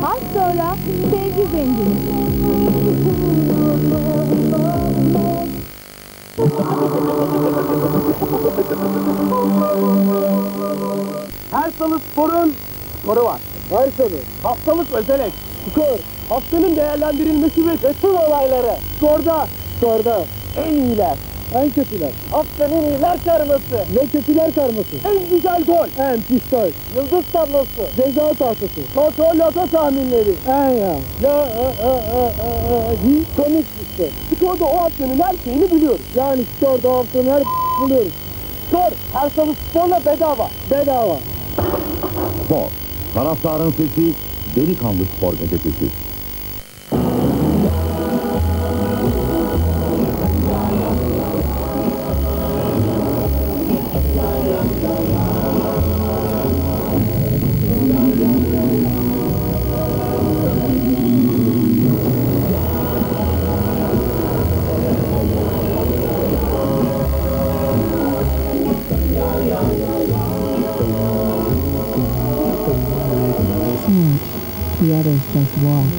Az sonra sevgi zengini. Her salı sporun sporu var. Her salı. Haftalık özelek. Skor. Haftanın değerlendirilmesi ve bütün olayları. Skorda. En iyiler. En kötüler. Haftanın iyiler karması. Ve kötüler karması. En güzel gol. En pis gol. Yıldız tablosu. Ceza tahtası. Loto tahminleri. Komik işte. Skorda o haftanın her şeyini buluyoruz. Yani skorda o haftanın her buluyoruz. Skor. Her salı sporla bedava. Spor. Taraftarın sesi, Delikanlı Spor Gazetesi. The others just watch.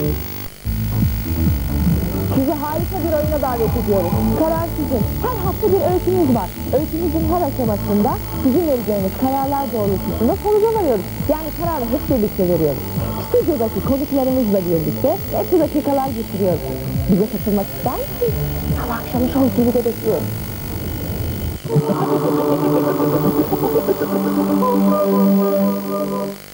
Sizi harika bir oyuna davet ediyoruz. Karar sizin. Her hafta bir öykümüz var. Öykümüzün her aşamasında sizin vereceğiniz kararlar doğrultusunda sonuca varıyoruz. Yani kararı hep birlikte veriyoruz. Stüdyodaki konuklarımızla birlikte hep dakikalar geçiriyoruz. Bize katılmak ister misiniz? Salı akşamı Show TV'de bekliyoruz.